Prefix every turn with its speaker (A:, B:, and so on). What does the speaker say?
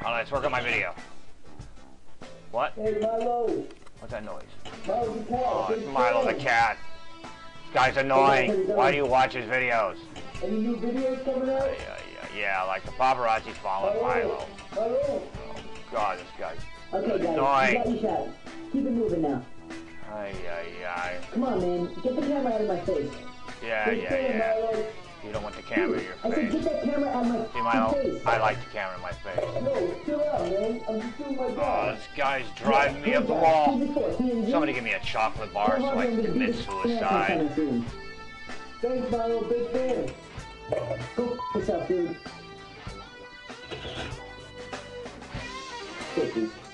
A: on, let's work on my video. What?
B: Hey, Mylo.
A: What's that noise?
B: Mylo the Cat.
A: Oh, it's Mylo the Cat. This guy's annoying. Why do you watch his videos?
B: Any new videos coming out?
A: Yeah, like the paparazzi following Mylo.
B: Mylo.
A: Oh, God, this guy's
B: Okay, guys,
A: annoying.
B: you got your shot. Keep it moving now. Come on, man. Get the camera out of my face.
A: Yeah. You don't want the camera in your
B: I said, get
A: face.
B: that camera out of my
A: See, Mylo,
B: face.
A: I like the camera in my face.
B: No, chill out, man. I'm just doing my
A: Oh,
B: job.
A: this guy's driving me up the wall. Somebody give me a chocolate bar so I can commit suicide.
B: Thanks, Mylo. Big fan. Go f*** yourself, dude. Take these.